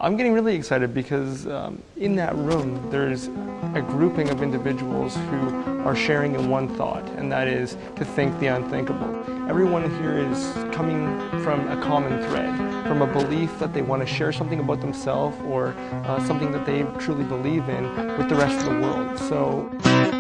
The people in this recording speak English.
I'm getting really excited because in that room there's a grouping of individuals who are sharing in one thought, and that is to think the unthinkable. Everyone here is coming from a common thread, from a belief that they want to share something about themselves or something that they truly believe in with the rest of the world. So